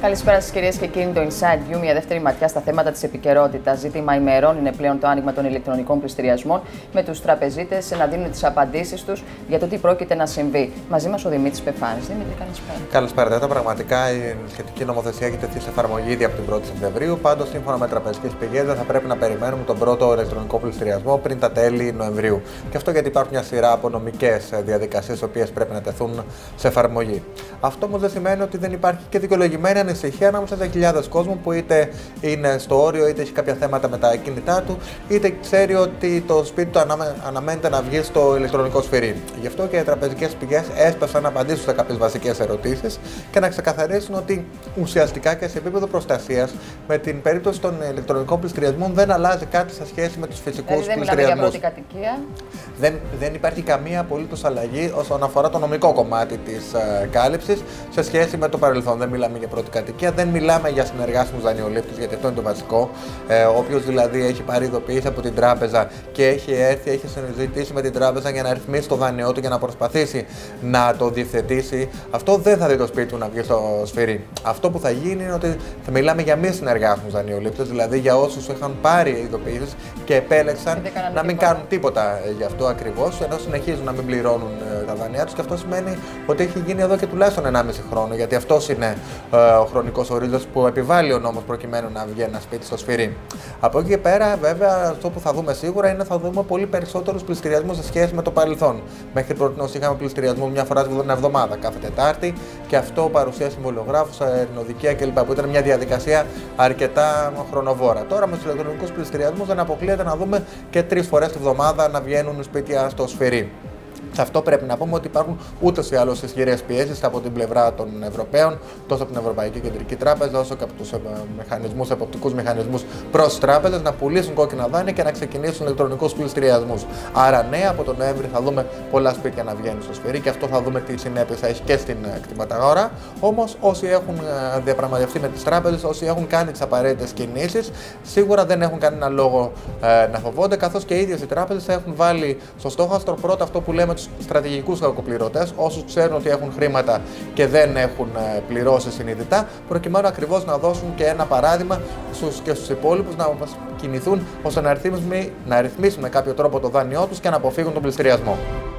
Καλησπέρα σας κυρίες και κύριοι. Το Inside View, μια δεύτερη ματιά στα θέματα της επικαιρότητας. Ζήτημα ημερών είναι πλέον το άνοιγμα των ηλεκτρονικών πληστηριασμών, με τους τραπεζίτες να δίνουν τις απαντήσεις τους για το τι πρόκειται να συμβεί. Μαζί μας ο Δημήτρης Πεφάνης. Δημήτρη, καλησπέρα. Καλησπέρα. Πραγματικά η σχετική νομοθεσία έχει τεθεί σε εφαρμογή ήδη από την 1η Σεπτεμβρίου. Πάντως, σύμφωνα με τραπεζικές πηγές, δεν θα πρέπει να περιμένουμε τον πρώτο ηλεκτρονικό πληστηριασμό πριν τα τέλη Νοεμβρίου. Και αυτό γιατί υπάρχουν μια σειρά από νομικές διαδικασίες, οι οποίες πρέπει να τεθούν σε εφαρμογή. Αυτό όμως δεν σημαίνει ότι δεν υπάρχει και δικαιολογημένη ανησυχία ανάμεσα σε χιλιάδες κόσμου που είτε είναι στο όριο, είτε έχει κάποια θέματα με τα κινητά του, είτε ξέρει ότι το σπίτι του αναμένεται να βγει στο ηλεκτρονικό σφυρί. Γι' αυτό και οι τραπεζικές πηγές έσπευσαν να απαντήσουν σε κάποιες βασικές ερωτήσεις και να ξεκαθαρίσουν ότι ουσιαστικά και σε επίπεδο προστασίας, με την περίπτωση των ηλεκτρονικών πληστηριασμών δεν αλλάζει κάτι σε σχέση με τους φυσικούς πληστηριασμούς. Δεν μιλάμε για πρώτη κατοικία. Δεν υπάρχει καμία απολύτως αλλαγή όσον αφορά το νομικό κομμάτι της κάλυψης σε σχέση με το παρελθόν. Δεν μιλάμε για πρώτη κατοικία, δεν μιλάμε για συνεργάσιμους δανειολήπτες, γιατί αυτό είναι το βασικό. Όποιος δηλαδή έχει πάρει ειδοποίηση από την τράπεζα και έχει έρθει, έχει συζητήσει με την τράπεζα για να ρυθμίσει το δάνειό του, για να προσπαθήσει να το διευθετήσει, αυτό δεν θα δει το σπίτι του να βγει στο σφυρί. Αυτό που θα γίνει είναι ότι θα μιλάμε για μη συνεργάσιμους δανειολήπτες, δηλαδή για όσους είχαν πάρει ειδοποίησεις και επέλεξαν να μην κάνουν τίποτα γι' αυτό ακριβώς, ενώ συνεχίζουν να μην πληρώνουν τα δάνειά τους. Και αυτό σημαίνει ότι έχει γίνει εδώ και τουλάχιστον 1,5 χρόνο, γιατί αυτός είναι ο χρονικός ορίζοντας που επιβάλλει ο νόμος προκειμένου να βγει ένα σπίτι στο σφυρί. Από εκεί και πέρα, βέβαια, αυτό που θα δούμε σίγουρα είναι θα δούμε πολύ περισσότερους πληστηριασμούς σε σχέση με το παρελθόν. Μέχρι πρώτη είχαμε πληστηριασμό μια φορά την εβδομάδα, κάθε Τετάρτη, και αυτό παρουσία συμβολιογράφους, ειρηνοδικεία κλπ. Που ήταν μια διαδικασία αρκετά χρονοβόρα. Τώρα με τους ηλεκτρονικούς πληστηριασμούς δεν αποκλείεται να δούμε και 3 φορές τη βδομάδα να βγαίνουν σπίτια στο σφυρί. Σε αυτό πρέπει να πούμε ότι υπάρχουν ούτως ή άλλως ισχυρές πιέσεις από την πλευρά των Ευρωπαίων, τόσο από την Ευρωπαϊκή Κεντρική Τράπεζα, όσο και από τους εποπτικούς μηχανισμούς προς τις τράπεζες να πουλήσουν κόκκινα δάνεια και να ξεκινήσουν ηλεκτρονικούς πληστηριασμούς. Άρα, ναι, από τον Νοέμβρη θα δούμε πολλά σπίτια να βγαίνουν στο σφυρί και αυτό θα δούμε τι συνέπειες θα έχει και στην κτηματαγορά. Όμως, όσοι έχουν διαπραγματευτεί με τις τράπεζες, όσοι έχουν κάνει τις απαραίτητες κινήσεις, σίγουρα δεν έχουν κανένα λόγο να φοβόνται, καθώς και οι ίδιες οι τράπεζες έχουν βάλει στο στόχαστρο πρώτα αυτό που λέμε τους στρατηγικούς κακοπληρωτές, όσους ξέρουν ότι έχουν χρήματα και δεν έχουν πληρώσει συνειδητά, προκειμένου ακριβώς να δώσουν και ένα παράδειγμα και στους υπόλοιπους να κινηθούν ώστε να ρυθμίσουν με κάποιο τρόπο το δάνειό τους και να αποφύγουν τον πληστηριασμό.